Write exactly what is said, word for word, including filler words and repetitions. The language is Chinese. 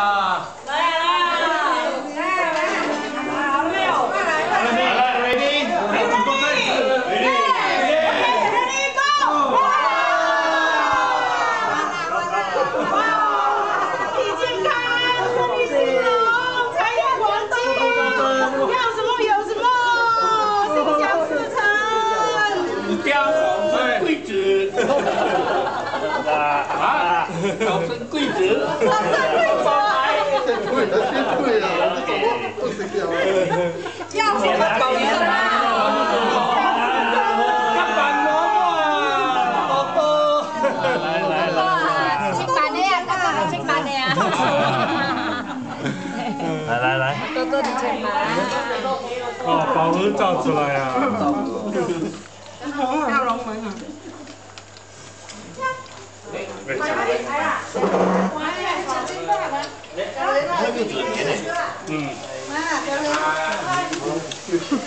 啊！来啦！来来来，好了没有？快来快来！来 ，ready， ready，ready，ready go！ 哇！哇！身体健康，身体兴隆，财源广进，要什么有什么，心想事成。家皇生贵子。啊！早生贵子。早生贵子。 贵的先贵了，这种不行的。要什么保佑啊？干板龙啊！来来来，吃板的呀，干板吃板的呀。来来来，多多的钱吧。哦，宝盒照出来呀！跳龙门啊！来来来。 嗯。